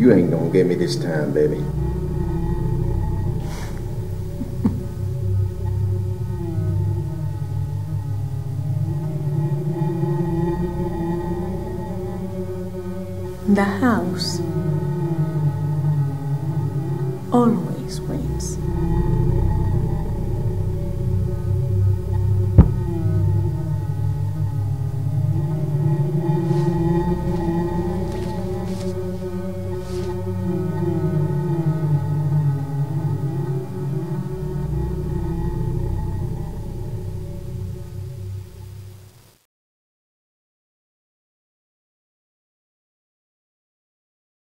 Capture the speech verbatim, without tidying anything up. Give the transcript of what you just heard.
You ain't gonna get me this time, baby. The house always